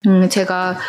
제가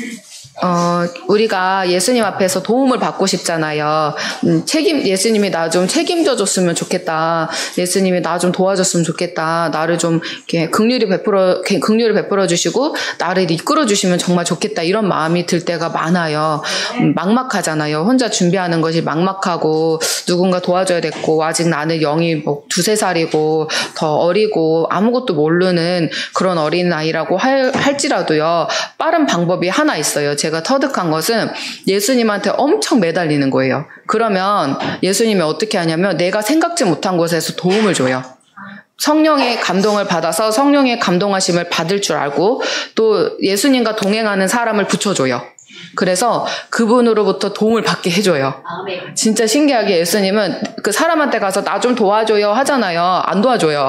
우리가 예수님 앞에서 도움을 받고 싶잖아요. 예수님이 나 좀 책임져 줬으면 좋겠다. 예수님이 나 좀 도와줬으면 좋겠다. 나를 좀 이렇게 긍휼히 베풀어 주시고 나를 이끌어 주시면 정말 좋겠다. 이런 마음이 들 때가 많아요. 막막하잖아요. 혼자 준비하는 것이 막막하고 누군가 도와줘야 됐고 아직 나는 영이 뭐 2-3살이고 더 어리고 아무것도 모르는 그런 어린아이라고 할지라도요. 빠른 방법이 하나 있어요. 제가 터득한 것은 예수님한테 엄청 매달리는 거예요. 그러면 예수님이 어떻게 하냐면 내가 생각지 못한 곳에서 도움을 줘요. 성령의 감동을 받아서 성령의 감동하심을 받을 줄 알고 또 예수님과 동행하는 사람을 붙여줘요. 그래서 그분으로부터 도움을 받게 해줘요. 진짜 신기하게 예수님은 그 사람한테 가서 나 좀 도와줘요 하잖아요. 안 도와줘요.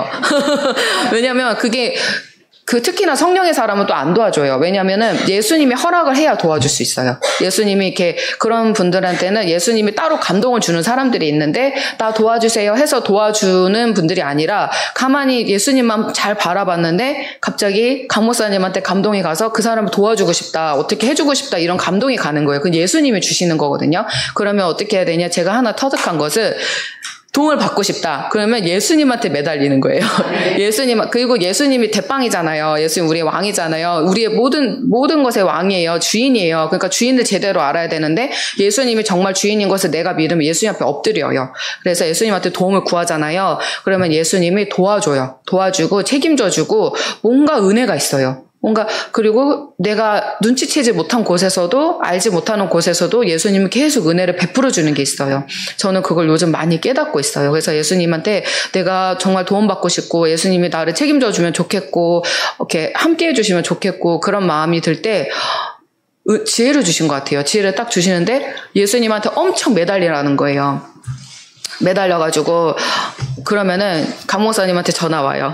왜냐면 그게 특히나 성령의 사람은 또 안 도와줘요. 왜냐면은 예수님이 허락을 해야 도와줄 수 있어요. 예수님이 이렇게 그런 분들한테는 예수님이 따로 감동을 주는 사람들이 있는데 나 도와주세요 해서 도와주는 분들이 아니라 가만히 예수님만 잘 바라봤는데 갑자기 강 목사님한테 감동이 가서 그 사람을 도와주고 싶다, 어떻게 해주고 싶다 이런 감동이 가는 거예요. 그건 예수님이 주시는 거거든요. 그러면 어떻게 해야 되냐? 제가 하나 터득한 것은 도움을 받고 싶다. 그러면 예수님한테 매달리는 거예요. 그리고 예수님이 대빵이잖아요. 예수님 우리의 왕이잖아요. 우리의 모든 것의 왕이에요. 주인이에요. 그러니까 주인을 제대로 알아야 되는데 예수님이 정말 주인인 것을 내가 믿으면 예수님 앞에 엎드려요. 그래서 예수님한테 도움을 구하잖아요. 그러면 예수님이 도와줘요. 도와주고 책임져주고 뭔가 은혜가 있어요. 그리고 내가 눈치채지 못한 곳에서도 알지 못하는 곳에서도 예수님이 계속 은혜를 베풀어 주는 게 있어요. 저는 그걸 요즘 많이 깨닫고 있어요. 그래서 예수님한테 내가 정말 도움받고 싶고 예수님이 나를 책임져 주면 좋겠고 이렇게 함께 해주시면 좋겠고 그런 마음이 들 때 지혜를 주신 것 같아요. 지혜를 딱 주시는데 예수님한테 엄청 매달리라는 거예요. 매달려가지고 그러면은 강 목사님한테 전화 와요.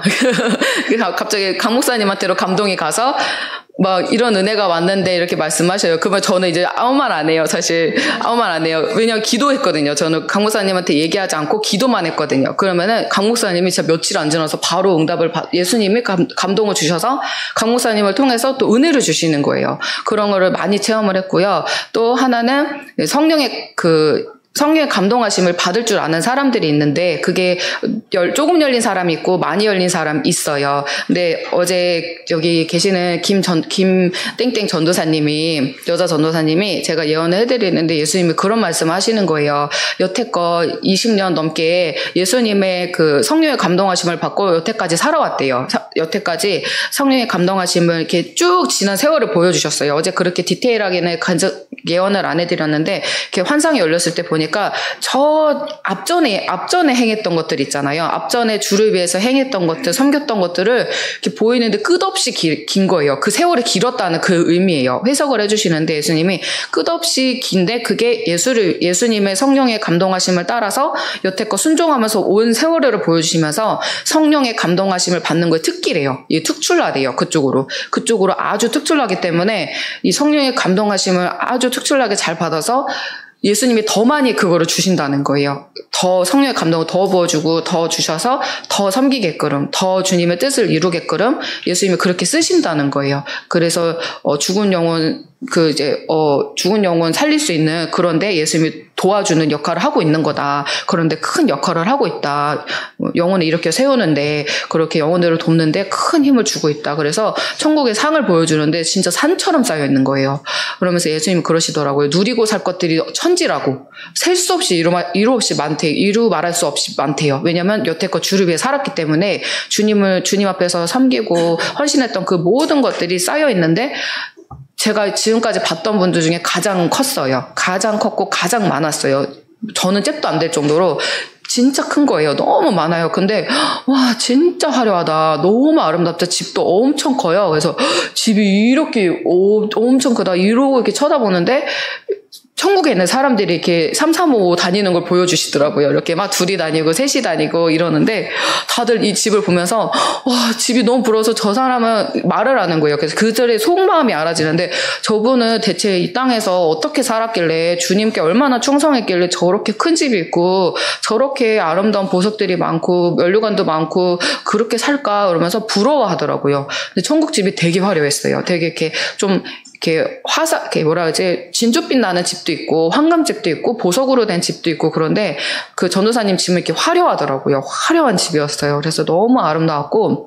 갑자기 강 목사님한테로 감동이 가서 막 이런 은혜가 왔는데 이렇게 말씀하셔요. 그러면 저는 이제 아무 말 안 해요. 사실 아무 말 안 해요. 왜냐면 기도했거든요. 저는 강 목사님한테 얘기하지 않고 기도만 했거든요. 그러면은 강 목사님이 진짜 며칠 안 지나서 바로 응답을 예수님이 감동을 주셔서 강 목사님을 통해서 또 은혜를 주시는 거예요. 그런 거를 많이 체험을 했고요. 또 하나는 성령의 감동하심을 받을 줄 아는 사람들이 있는데 그게 조금 열린 사람이 있고 많이 열린 사람이 있어요. 근데 어제 여기 계시는 김 땡땡 전도사님이 여자 전도사님이 제가 예언을 해드리는데 예수님이 그런 말씀을 하시는 거예요. 여태껏 20년 넘게 예수님의 그 성령의 감동하심을 받고 여태까지 살아왔대요. 여태까지 성령의 감동하심을 이렇게 쭉 지난 세월을 보여주셨어요. 어제 그렇게 디테일하게는 예언을 안 해드렸는데 이렇게 환상이 열렸을 때 보니까 저 앞전에 행했던 것들 있잖아요. 앞전에 주를 위해서 행했던 것들, 섬겼던 것들을 이렇게 보이는데 끝없이 긴 거예요. 그 세월이 길었다는 그 의미예요. 해석을 해주시는데 예수님이 끝없이 긴데 그게 예수님의 성령의 감동하심을 따라서 여태껏 순종하면서 온 세월을 보여주시면서 성령의 감동하심을 받는 거에 특기래요. 이게 특출나대요. 그쪽으로 아주 특출나기 때문에 이 성령의 감동하심을 아주 특출나게 잘 받아서 예수님이 더 많이 그거를 주신다는 거예요. 더 성령의 감동을 더 부어주고 더 주셔서 더 섬기게끔 더 주님의 뜻을 이루게끔 예수님이 그렇게 쓰신다는 거예요. 그래서 죽은 영혼 살릴 수 있는 그런데 예수님이 도와주는 역할을 하고 있는 거다. 그런데 큰 역할을 하고 있다. 영혼을 이렇게 세우는데 그렇게 영혼들을 돕는데 큰 힘을 주고 있다. 그래서 천국의 상을 보여주는데 진짜 산처럼 쌓여 있는 거예요. 그러면서 예수님이 그러시더라고요. 누리고 살 것들이 천지라고 셀 수 없이 이루 말할 수 없이 많대요. 왜냐하면 여태껏 주를 위해 살았기 때문에 주님 앞에서 섬기고 헌신했던 그 모든 것들이 쌓여 있는데 제가 지금까지 봤던 분들 중에 가장 컸어요. 가장 컸고 가장 많았어요. 저는 잽도 안 될 정도로 진짜 큰 거예요. 너무 많아요. 근데 와 진짜 화려하다. 너무 아름답다. 집도 엄청 커요. 그래서 집이 이렇게 엄청 크다. 이러고 이렇게 쳐다보는데 천국에 있는 사람들이 이렇게 3, 3, 5 다니는 걸 보여주시더라고요. 이렇게 막 둘이 다니고 셋이 다니고 이러는데 다들 이 집을 보면서 와, 집이 너무 부러워서 저 사람은 말을 하는 거예요. 그래서 그들의 속마음이 알아지는데 저분은 대체 이 땅에서 어떻게 살았길래 주님께 얼마나 충성했길래 저렇게 큰 집이 있고 저렇게 아름다운 보석들이 많고 면류관도 많고 그렇게 살까 그러면서 부러워하더라고요. 근데 천국 집이 되게 화려했어요. 되게 이렇게 좀 이렇게 이렇게 뭐라 그러지, 진주빛 나는 집도 있고, 황금집도 있고, 보석으로 된 집도 있고, 그런데 그 전도사님 집은 이렇게 화려하더라고요. 화려한 집이었어요. 그래서 너무 아름다웠고,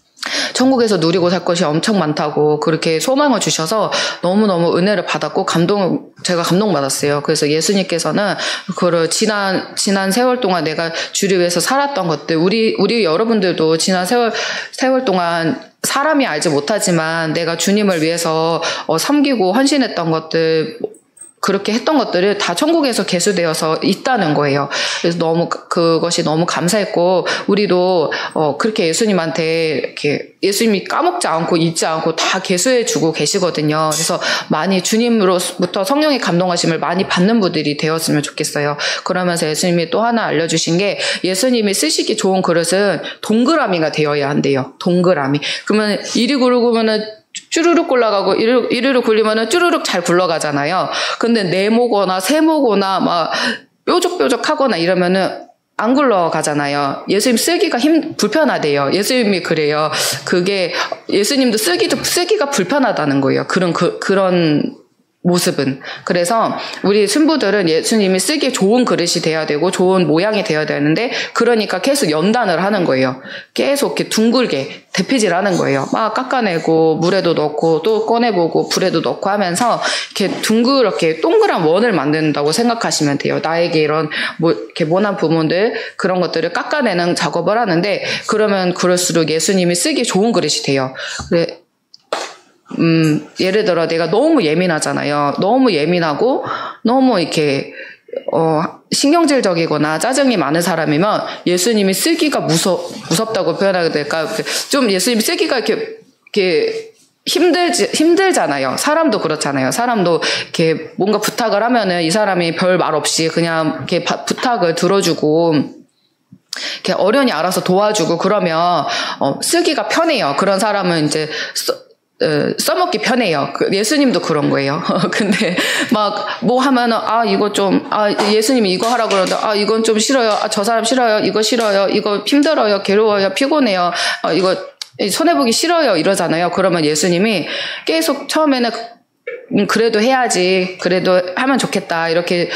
천국에서 누리고 살 것이 엄청 많다고 그렇게 소망을 주셔서 너무너무 은혜를 받았고 제가 감동받았어요. 그래서 예수님께서는 그 지난 세월 동안 내가 주를 위해서 살았던 것들, 우리 여러분들도 지난 세월 동안 사람이 알지 못하지만 내가 주님을 위해서 섬기고 헌신했던 것들, 그렇게 했던 것들을 다 천국에서 계수되어서 있다는 거예요. 그래서 그것이 너무 감사했고, 우리도, 그렇게 예수님한테, 이렇게, 예수님이 까먹지 않고 잊지 않고 다 계수해주고 계시거든요. 그래서 많이 주님으로부터 성령의 감동하심을 많이 받는 분들이 되었으면 좋겠어요. 그러면서 예수님이 또 하나 알려주신 게, 예수님이 쓰시기 좋은 그릇은 동그라미가 되어야 한대요. 동그라미. 그러면 이리 굴르면은 쭈루룩 굴러가고 이리로 굴리면은 쭈루룩 잘 굴러가잖아요. 근데 네모거나 세모거나 막 뾰족뾰족하거나 이러면은 안 굴러가잖아요. 예수님 쓰기가 불편하대요. 예수님이 그래요. 그게 예수님도 쓰기가 불편하다는 거예요. 그런 모습은. 그래서 우리 신부들은 예수님이 쓰기 좋은 그릇이 돼야 되고 좋은 모양이 돼야 되는데, 그러니까 계속 연단을 하는 거예요. 계속 이렇게 둥글게 대피질 하는 거예요. 막 깎아내고 물에도 넣고 또 꺼내보고 불에도 넣고 하면서 이렇게 둥그렇게 동그란 원을 만든다고 생각하시면 돼요. 나에게 이렇게 모난 부분들, 그런 것들을 깎아내는 작업을 하는데, 그러면 그럴수록 예수님이 쓰기 좋은 그릇이 돼요. 그래. 예를 들어 내가 너무 예민하잖아요. 너무 예민하고 너무 이렇게 신경질적이거나 짜증이 많은 사람이면 예수님이 쓰기가 무섭다고 표현하게 될까? 좀 예수님이 쓰기가 이렇게 힘들잖아요. 사람도 그렇잖아요. 사람도 이렇게 뭔가 부탁을 하면은 이 사람이 별 말 없이 그냥 이렇게 부탁을 들어주고 이렇게 어련히 알아서 도와주고 그러면 쓰기가 편해요. 그런 사람은 이제 써먹기 편해요. 예수님도 그런 거예요. 근데 막 뭐 하면은 예수님이 이거 하라고 그러는데 이건 좀 싫어요. 저 사람 싫어요. 이거 싫어요. 이거 힘들어요. 괴로워요. 피곤해요. 이거 손해보기 싫어요. 이러잖아요. 그러면 예수님이 계속 처음에는 그래도 해야지. 그래도 하면 좋겠다. 이렇게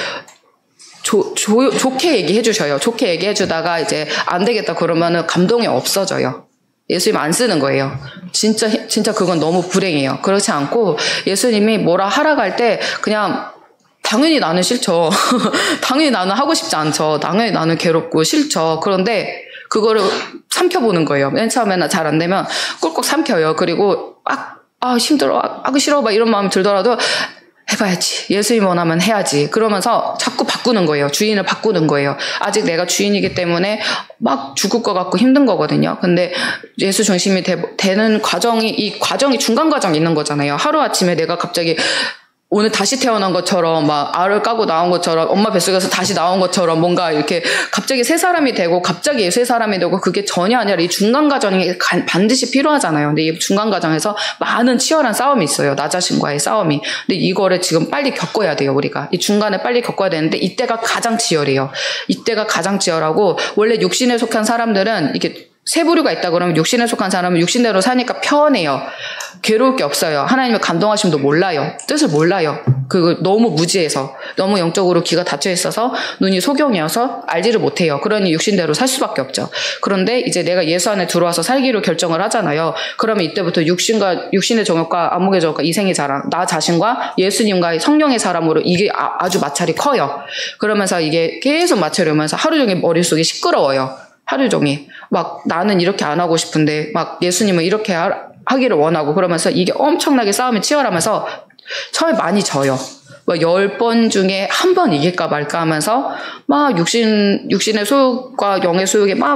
좋게 얘기해 주셔요. 좋게 얘기해 주다가 이제 안 되겠다 그러면은 감동이 없어져요. 예수님 안 쓰는 거예요. 진짜 그건 너무 불행해요. 그렇지 않고 예수님이 뭐라 하라고 할 때 그냥 당연히 나는 싫죠. 당연히 나는 하고 싶지 않죠. 당연히 나는 괴롭고 싫죠. 그런데 그거를 삼켜보는 거예요. 맨 처음에는 잘 안 되면 꿀꺽 삼켜요. 그리고 힘들어, 하기 싫어 막 이런 마음이 들더라도 해봐야지. 예수님 원하면 해야지. 그러면서 자꾸 바꾸는 거예요. 주인을 바꾸는 거예요. 아직 내가 주인이기 때문에 막 죽을 것 같고 힘든 거거든요. 근데 예수 중심이 되는 이 과정이 중간 과정이 있는 거잖아요. 하루아침에 내가 갑자기 오늘 다시 태어난 것처럼 막 알을 까고 나온 것처럼 엄마 뱃속에서 다시 나온 것처럼 뭔가 이렇게 갑자기 새 사람이 되고 갑자기 예수의 사람이 되고, 그게 전혀 아니라 이 중간 과정이 반드시 필요하잖아요. 근데 이 중간 과정에서 많은 치열한 싸움이 있어요. 나 자신과의 싸움이. 근데 이거를 지금 빨리 겪어야 돼요. 우리가 이 중간에 빨리 겪어야 되는데 이때가 가장 치열해요. 이때가 가장 치열하고, 원래 육신에 속한 사람들은 이게 세 부류가 있다 그러면 육신에 속한 사람은 육신대로 사니까 편해요. 괴로울 게 없어요. 하나님의 감동하심도 몰라요. 뜻을 몰라요. 너무 무지해서, 너무 영적으로 귀가 닫혀 있어서, 눈이 소경이어서 알지를 못해요. 그러니 육신대로 살 수밖에 없죠. 그런데 이제 내가 예수 안에 들어와서 살기로 결정을 하잖아요. 그러면 이때부터 육신의 정욕과 안목의 정욕과 이생의 자랑, 나 자신과 예수님과의 성령의 사람으로 이게 아주 마찰이 커요. 그러면서 이게 계속 마찰이 오면서 하루 종일 머릿속이 시끄러워요. 하루 종일 막 나는 이렇게 안 하고 싶은데 막 예수님은 이렇게 하기를 원하고, 그러면서 이게 엄청나게 싸움이 치열하면서 처음에 많이 져요. 10번 중에 한 번 이길까 말까 하면서 막 육신의 소욕과 영의 소욕에 막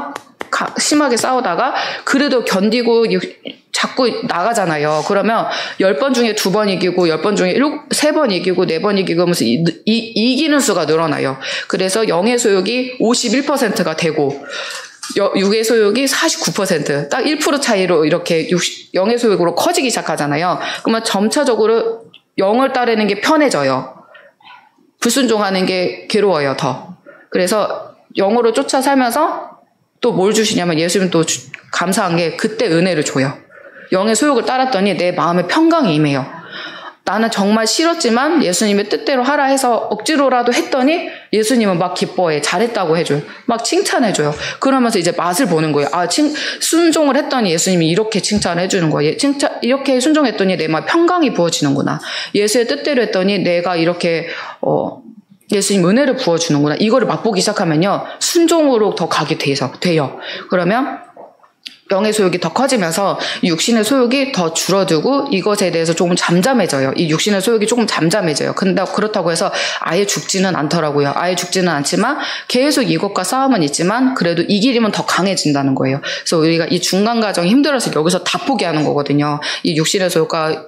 심하게 싸우다가 그래도 견디고 자꾸 나가잖아요. 그러면 10번 중에 2번 이기고 10번 중에 3번 이기고 4번 이기고 하면서 이기는 수가 늘어나요. 그래서 영의 소욕이 51%가 되고 6의 소욕이 49%, 딱 1% 차이로 이렇게 0의 소욕으로 커지기 시작하잖아요. 그러면 점차적으로 0을 따르는 게 편해져요. 불순종하는 게 괴로워요, 더. 그래서 0으로 쫓아 살면서 또 뭘 주시냐면 예수님 또 감사한 게 그때 은혜를 줘요. 0의 소욕을 따랐더니 내 마음에 평강이 임해요. 나는 정말 싫었지만 예수님의 뜻대로 하라 해서 억지로라도 했더니 예수님은 막 기뻐해. 잘했다고 해줘요. 막 칭찬해줘요. 그러면서 이제 맛을 보는 거예요. 순종을 했더니 예수님이 이렇게 칭찬을 해주는 거예요. 이렇게 순종했더니 내 마음에 평강이 부어지는구나. 예수의 뜻대로 했더니 내가 이렇게 예수님 은혜를 부어주는구나. 이거를 맛보기 시작하면요. 순종으로 더 가게 돼요. 그러면 영의 소욕이 더 커지면서 육신의 소욕이 더 줄어들고 이것에 대해서 조금 잠잠해져요. 이 육신의 소욕이 조금 잠잠해져요. 근데 그렇다고 해서 아예 죽지는 않더라고요. 아예 죽지는 않지만 계속 이것과 싸움은 있지만 그래도 이 길이면 더 강해진다는 거예요. 그래서 우리가 이 중간 과정이 힘들어서 여기서 다 포기하는 거거든요. 이 육신의 소욕과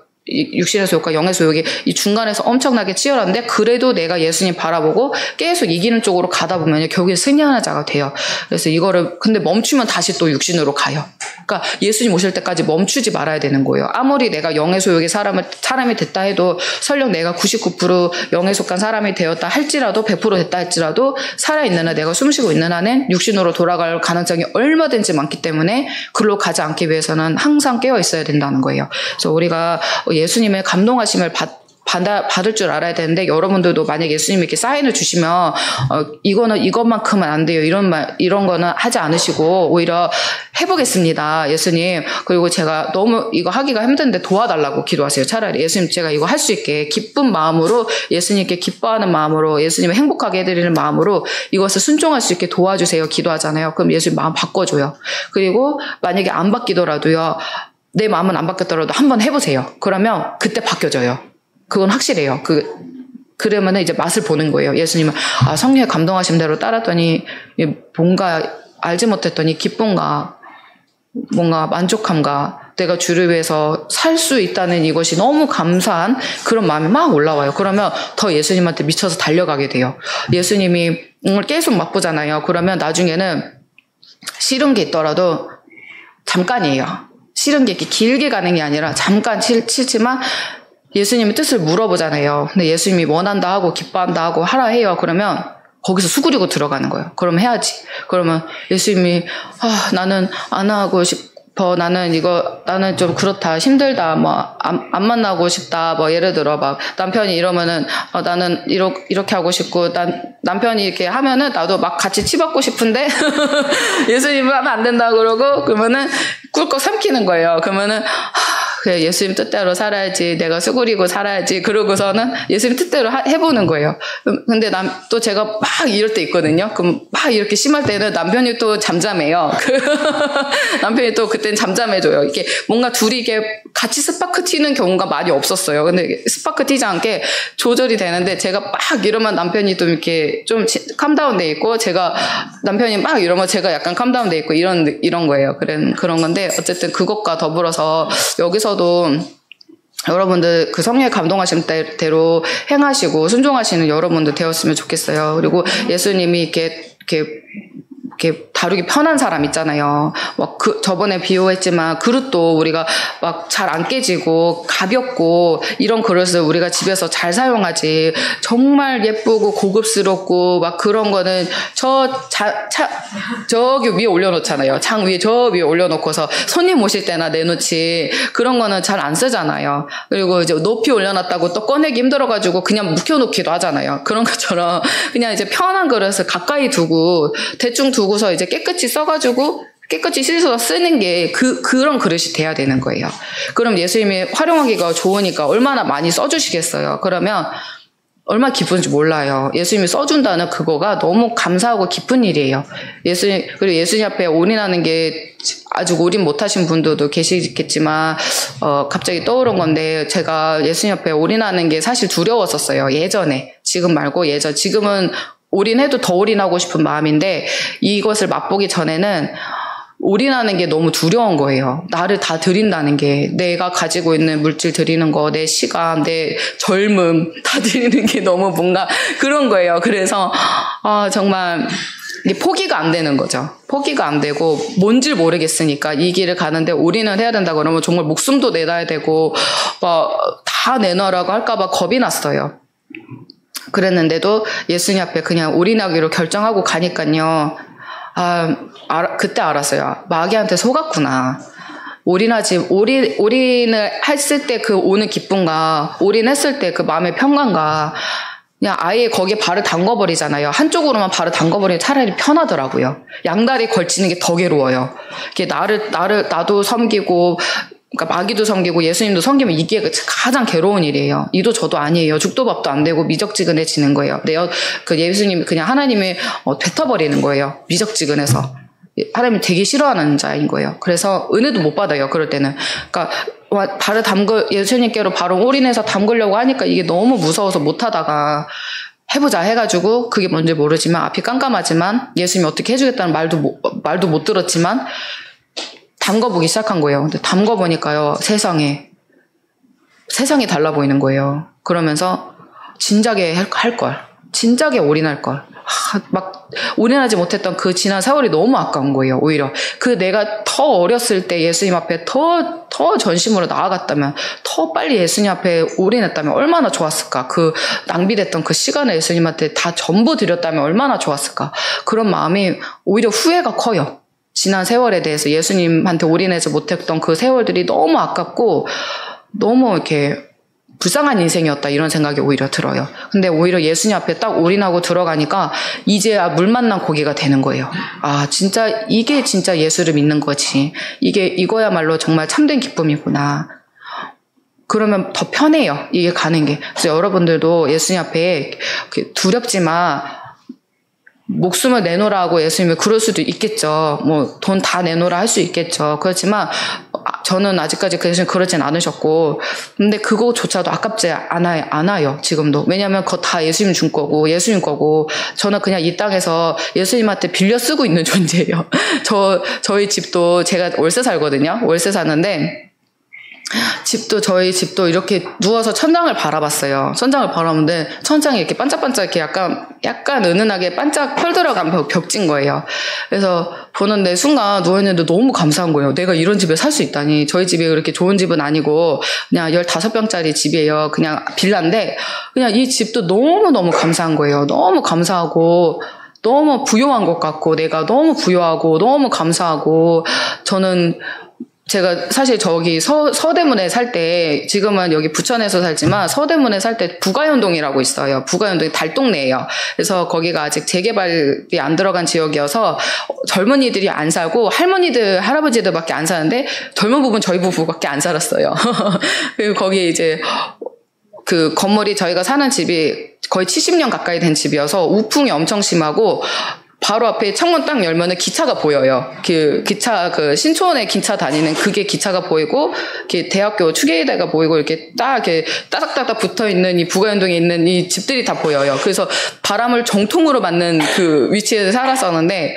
영의 소욕이 이 중간에서 엄청나게 치열한데 그래도 내가 예수님 바라보고 계속 이기는 쪽으로 가다 보면 결국에 승리하는 자가 돼요. 그래서 이거를 근데 멈추면 다시 또 육신으로 가요. 그러니까 예수님 오실 때까지 멈추지 말아야 되는 거예요. 아무리 내가 영의 소욕의 사람이 됐다 해도 설령 내가 99% 영에 속한 사람이 되었다 할지라도 100% 됐다 할지라도 살아있는 한 내가 숨쉬고 있는 한은 육신으로 돌아갈 가능성이 얼마든지 많기 때문에 그걸로 가지 않기 위해서는 항상 깨어 있어야 된다는 거예요. 그래서 우리가 예수님의 감동하심을 받을 줄 알아야 되는데 여러분들도 만약 예수님이 이렇게 사인을 주시면 이것만큼은 안 돼요. 이런 거는 하지 않으시고 오히려 해보겠습니다. 예수님. 그리고 제가 너무 이거 하기가 힘든데 도와달라고 기도하세요. 차라리 예수님 제가 이거 할 수 있게 기쁜 마음으로 예수님께 기뻐하는 마음으로 예수님을 행복하게 해드리는 마음으로 이것을 순종할 수 있게 도와주세요. 기도하잖아요. 그럼 예수님 마음 바꿔줘요. 그리고 만약에 안 바뀌더라도요. 내 마음은 안 바뀌었더라도 한번 해보세요. 그러면 그때 바뀌어져요. 그건 확실해요. 그러면은 이제 맛을 보는 거예요. 예수님은, 성령의 감동하신 대로 따랐더니, 뭔가 알지 못했더니 기쁨과, 뭔가 만족함과, 내가 주를 위해서 살 수 있다는 이것이 너무 감사한 그런 마음이 막 올라와요. 그러면 더 예수님한테 미쳐서 달려가게 돼요. 예수님이 계속 맛보잖아요. 그러면 나중에는 싫은 게 있더라도 잠깐이에요. 싫은 게 이렇게 길게 가는 게 아니라 잠깐 싫지만 예수님의 뜻을 물어보잖아요. 근데 예수님이 원한다 하고 기뻐한다 하고 하라 해요. 그러면 거기서 수그리고 들어가는 거예요. 그럼 해야지. 그러면 예수님이 나는 안 하고 싶어. 나는 좀 그렇다. 힘들다. 안 만나고 싶다. 예를 들어 남편이 이러면은 나는 이렇게 하고 싶고 남편이 이렇게 하면은 나도 막 같이 치받고 싶은데 예수님은 하면 안 된다 그러고 그러면은 꿀꺽 삼키는 거예요. 그러면은 그래, 예수님 뜻대로 살아야지. 내가 수그리고 살아야지. 그러고서는 예수님 뜻대로 해보는 거예요. 근데 또 제가 막 이럴 때 있거든요. 그럼 막 이렇게 심할 때는 남편이 또 잠잠해요. 남편이 또 그때는 잠잠해줘요. 이게 뭔가 둘이 이게 같이 스파크 튀는 경우가 많이 없었어요. 근데 스파크 튀지 않게 조절이 되는데 제가 막 이러면 남편이 또 이렇게 좀 캄다운 돼 있고 남편이 막 이러면 제가 약간 캄다운 돼 있고 이런 거예요. 그런 건데 어쨌든 그것과 더불어서 여기서도 여러분들 그 성령의 감동하신 대로 행하시고 순종하시는 여러분들 되었으면 좋겠어요. 그리고 예수님이 이렇게 다루기 편한 사람 있잖아요. 저번에 비유했지만 그릇도 우리가 막 잘 안 깨지고 가볍고 이런 그릇을 우리가 집에서 잘 사용하지. 정말 예쁘고 고급스럽고 막 그런 거는 저기 위에 올려놓잖아요. 장 위에 저 위에 올려놓고서 손님 오실 때나 내놓지. 그런 거는 잘 안 쓰잖아요. 그리고 이제 높이 올려놨다고 또 꺼내기 힘들어가지고 그냥 묵혀놓기도 하잖아요. 그런 것처럼 그냥 이제 편한 그릇을 가까이 두고 대충 두고서 이제 깨끗이 써가지고 깨끗이 씻어서 쓰는 게 그런 그릇이 돼야 되는 거예요. 그럼 예수님이 활용하기가 좋으니까 얼마나 많이 써주시겠어요. 그러면 얼마나 기쁜지 몰라요. 예수님이 써준다는 그거가 너무 감사하고 기쁜 일이에요. 그리고 예수님 앞에 올인하는 게 아직 올인 못하신 분들도 계시겠지만 갑자기 떠오른 건데 제가 예수님 앞에 올인하는 게 사실 두려웠었어요. 예전에. 지금 말고 지금은 올인해도 더 올인하고 싶은 마음인데 이것을 맛보기 전에는 올인하는 게 너무 두려운 거예요. 나를 다 드린다는 게, 내가 가지고 있는 물질 드리는 거, 내 시간, 내 젊음 다 드리는 게 너무 뭔가 그런 거예요. 그래서 정말 이게 포기가 안 되는 거죠. 포기가 안 되고 뭔지 모르겠으니까 이 길을 가는데 올인을 해야 된다 그러면 정말 목숨도 내놔야 되고 다 내놔라고 할까봐 겁이 났어요. 그랬는데도 예수님 앞에 그냥 올인하기로 결정하고 가니까요. 그때 알았어요. 마귀한테 속았구나. 올인을 했을 때 그 오는 기쁨과 올인했을 때 그 마음의 평강과 그냥 아예 거기에 발을 담궈버리잖아요. 한쪽으로만 발을 담궈버리면 차라리 편하더라고요. 양다리 걸치는 게 더 괴로워요. 이게 나도 섬기고, 그러니까 마귀도 섬기고 예수님도 섬기면 이게 가장 괴로운 일이에요. 이도 저도 아니에요. 죽도 밥도 안 되고 미적지근해지는 거예요. 그 예수님 그냥 하나님이 뱉어버리는 거예요. 미적지근해서. 하나님이 되게 싫어하는 자인 거예요. 그래서 은혜도 못 받아요. 그럴 때는. 그러니까 예수님께로 바로 올인해서 담그려고 하니까 이게 너무 무서워서 못하다가 해보자 해가지고 그게 뭔지 모르지만 앞이 깜깜하지만 예수님이 어떻게 해주겠다는 말도 못 들었지만 담궈보기 시작한 거예요. 근데 담궈보니까요, 세상이 달라 보이는 거예요. 그러면서 진작에 할 걸. 진작에 올인할 걸. 막 올인하지 못했던 그 지난 세월이 너무 아까운 거예요. 오히려 내가 더 어렸을 때 예수님 앞에 더 전심으로 나아갔다면, 더 빨리 예수님 앞에 올인했다면 얼마나 좋았을까. 그 낭비됐던 그 시간을 예수님한테 다 전부 드렸다면 얼마나 좋았을까. 그런 마음이 오히려 후회가 커요. 지난 세월에 대해서 예수님한테 올인하지 못했던 그 세월들이 너무 아깝고 너무 이렇게 불쌍한 인생이었다, 이런 생각이 오히려 들어요. 근데 오히려 예수님 앞에 딱 올인하고 들어가니까 이제야 물 만난 고기가 되는 거예요. 진짜 이게 진짜 예수를 믿는 거지. 이거야말로 정말 참된 기쁨이구나. 그러면 더 편해요, 이게 가는 게. 그래서 여러분들도 예수님 앞에 두렵지만 목숨을 내놓으라고 예수님이 그럴 수도 있겠죠. 뭐 돈 다 내놓으라 할 수 있겠죠. 그렇지만 저는 아직까지 그러진 않으셨고, 근데 그거조차도 아깝지 않아요, 지금도. 왜냐면 그거 다 예수님 준 거고, 예수님 거고, 저는 그냥 이 땅에서 예수님한테 빌려 쓰고 있는 존재예요. 저희 집도, 제가 월세 살거든요. 월세 사는데, 저희 집도 이렇게 누워서 천장을 바라봤어요. 천장을 바라보는데 천장이 이렇게 반짝반짝 이렇게 약간 은은하게 반짝 펄 들어간 벽진 거예요. 그래서 보는데 순간 누워있는데 너무 감사한 거예요. 내가 이런 집에 살 수 있다니. 저희 집이 그렇게 좋은 집은 아니고 그냥 15평짜리 집이에요. 그냥 빌라인데 그냥 이 집도 너무너무 감사한 거예요. 너무 감사하고 너무 부요한 것 같고, 내가 너무 부요하고 너무 감사하고, 제가 사실 저기 서대문에 살 때, 지금은 여기 부천에서 살지만 서대문에 살 때 부가현동이라고 있어요. 부가현동이 달동네예요. 그래서 거기가 아직 재개발이 안 들어간 지역이어서 젊은이들이 안 살고 할머니들, 할아버지들밖에 안 사는데 젊은 부분 저희 부부밖에 안 살았어요. 그리고 거기에 이제 그 건물이, 저희가 사는 집이 거의 70년 가까이 된 집이어서 우풍이 엄청 심하고, 바로 앞에 창문 딱 열면은 기차가 보여요. 신촌에 기차 다니는 그게 기차가 보이고, 이렇게 대학교 추계대가 보이고, 이렇게 이렇게 따닥따닥 붙어 있는 이 부가현동에 있는 이 집들이 다 보여요. 그래서 바람을 정통으로 맞는 그 위치에서 살았었는데,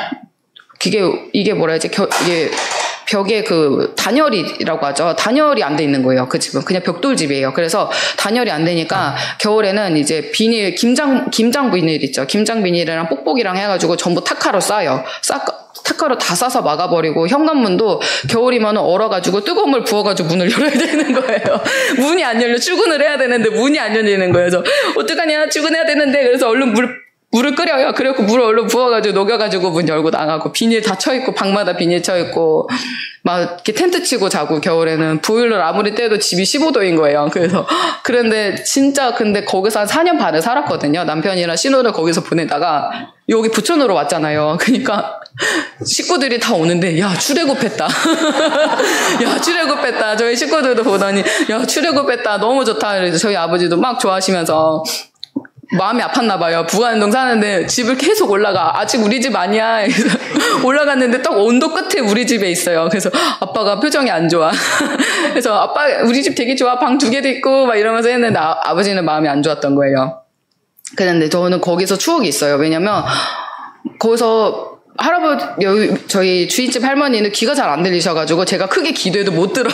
이게 뭐라 해야지, 이게 벽에 단열이라고 하죠. 단열이 안 돼 있는 거예요. 그 집은 그냥 벽돌집이에요. 그래서 단열이 안 되니까 겨울에는 이제 비닐, 김장 비닐 있죠. 김장 비닐이랑 뽁뽁이랑 해가지고 전부 타카로 싸요. 타카로 다 싸서 막아버리고, 현관문도 겨울이면 얼어가지고 뜨거운 물 부어가지고 문을 열어야 되는 거예요. 문이 안 열려. 출근을 해야 되는데 문이 안 열리는 거예요. 그래서 어떡하냐, 출근해야 되는데. 그래서 얼른 물을 끓여요. 그래갖고 물을 얼른 부어가지고 녹여가지고 문 열고 나가고, 비닐 다 쳐있고, 방마다 비닐 쳐있고, 막 이렇게 텐트 치고 자고, 겨울에는 보일러를 아무리 떼도 집이 15도인 거예요. 근데 거기서 한 4년 반을 살았거든요. 남편이랑 신혼을 거기서 보내다가 여기 부천으로 왔잖아요. 그러니까 식구들이 다 오는데, 야, 출애굽했다. 야, 출애굽했다. 저희 식구들도 보더니, 야, 출애굽했다. 너무 좋다. 그래서 저희 아버지도 막 좋아하시면서 마음이 아팠나 봐요. 부가현동 사는데 집을 계속 올라가. 아직 우리 집 아니야. 그래서 올라갔는데 딱 언덕 끝에 우리 집에 있어요. 그래서 아빠가 표정이 안 좋아. 그래서 아빠 우리 집 되게 좋아. 방 2개도 있고 막 이러면서 했는데 아버지는 마음이 안 좋았던 거예요. 그런데 저는 거기서 추억이 있어요. 왜냐면 거기서 저희 주인집 할머니는 귀가 잘 안 들리셔가지고 제가 크게 기도해도 못 들어요.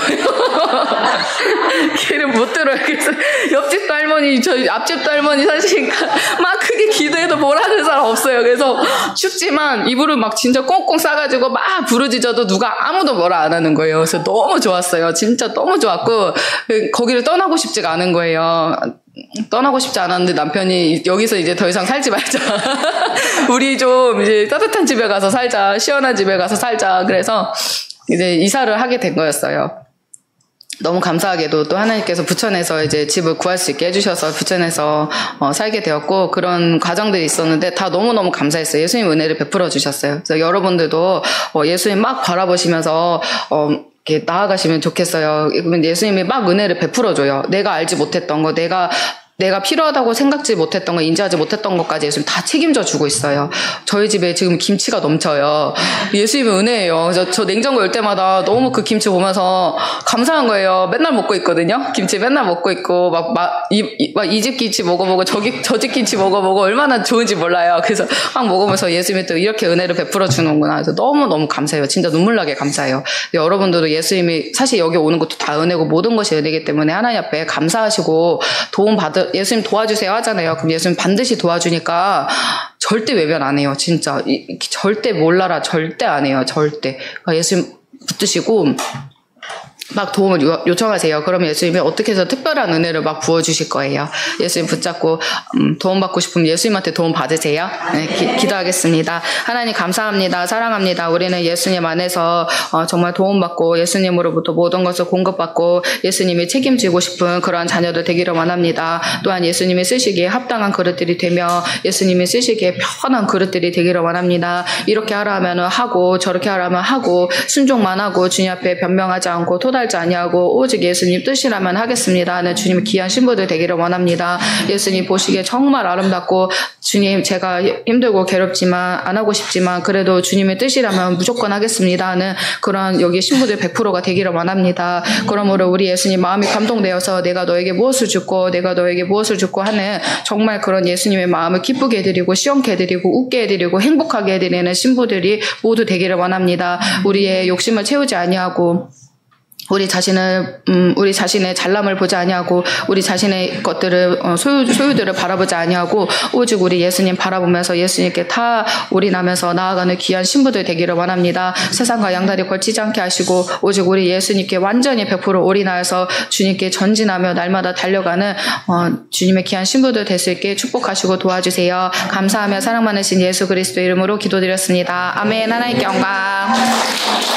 귀를 못 들어요. 그래서 옆집도 할머니, 저희 앞집도 할머니 사시니까 막 크게 기도해도 뭘 하는 사람 없어요. 그래서 춥지만 이불을 막 진짜 꽁꽁 싸가지고 막 부르짖어도 누가 아무도 뭐라 안 하는 거예요. 그래서 너무 좋았어요. 진짜 너무 좋았고 거기를 떠나고 싶지가 않은 거예요. 떠나고 싶지 않았는데 남편이 여기서 이제 더 이상 살지 말자. 우리 좀 이제 따뜻한 집에 가서 살자. 시원한 집에 가서 살자. 그래서 이제 이사를 하게 된 거였어요. 너무 감사하게도 또 하나님께서 부천에서 이제 집을 구할 수 있게 해주셔서 부천에서 살게 되었고 그런 과정들이 있었는데 다 너무너무 감사했어요. 예수님 은혜를 베풀어 주셨어요. 그래서 여러분들도 예수님 막 바라보시면서 이렇게 나아가시면 좋겠어요. 예수님이 막 은혜를 베풀어줘요. 내가 알지 못했던 거, 내가 필요하다고 생각지 못했던 거, 인지하지 못했던 것까지 예수님 다 책임져 주고 있어요. 저희 집에 지금 김치가 넘쳐요. 예수님의 은혜예요. 저 냉장고 열 때마다 너무 그 김치 보면서 감사한 거예요. 맨날 먹고 있거든요. 김치 맨날 먹고 있고 이 집 김치 먹어보고 저 집 김치 먹어보고 얼마나 좋은지 몰라요. 그래서 막 먹으면서 예수님이 또 이렇게 은혜를 베풀어 주는구나. 그래서 너무너무 감사해요. 진짜 눈물 나게 감사해요. 여러분들도 예수님이 사실 여기 오는 것도 다 은혜고 모든 것이 은혜이기 때문에 하나님 앞에 감사하시고 예수님 도와주세요 하잖아요. 그럼 예수님 반드시 도와주니까 절대 외면 안 해요. 진짜 절대 몰라라 절대 안 해요. 절대. 그러니까 예수님 붙드시고 막 도움을 요청하세요. 그러면 예수님이 어떻게 해서 특별한 은혜를 막 부어주실 거예요. 예수님 붙잡고 도움받고 싶으면 예수님한테 도움 받으세요. 네, 기도하겠습니다. 하나님 감사합니다. 사랑합니다. 우리는 예수님 안에서 정말 도움받고 예수님으로부터 모든 것을 공급받고 예수님이 책임지고 싶은 그러한 자녀들 되기를 원합니다. 또한 예수님이 쓰시기에 합당한 그릇들이 되며 예수님이 쓰시기에 편한 그릇들이 되기를 원합니다. 이렇게 하라 하면 하고 저렇게 하라 하면 하고 순종만 하고 주님 앞에 변명하지 않고 토달지 아니하고 오직 예수님 뜻이라면 하겠습니다 하는 주님의 귀한 신부들 되기를 원합니다. 예수님 보시기에 정말 아름답고 주님 제가 힘들고 괴롭지만 안 하고 싶지만 그래도 주님의 뜻이라면 무조건 하겠습니다 하는 그런 여기 신부들 100%가 되기를 원합니다. 그러므로 우리 예수님 마음이 감동되어서 내가 너에게 무엇을 줬고 내가 너에게 무엇을 줬고 하는 정말 그런 예수님의 마음을 기쁘게 해드리고 시원케 해드리고 웃게 해드리고 행복하게 해드리는 신부들이 모두 되기를 원합니다. 우리의 욕심을 채우지 아니하고 우리 자신의 잘남을 보지 아니하고 우리 자신의 것들을 소유들을 바라보지 아니하고 오직 우리 예수님 바라보면서 예수님께 다 올인하면서 나아가는 귀한 신부들 되기를 원합니다. 세상과 양다리 걸치지 않게 하시고 오직 우리 예수님께 완전히 100% 올인하여서 주님께 전진하며 날마다 달려가는 주님의 귀한 신부들 될 수 있게 축복하시고 도와주세요. 감사하며 사랑 많으신 예수 그리스도 이름으로 기도드렸습니다. 아멘. 하나님께 영광.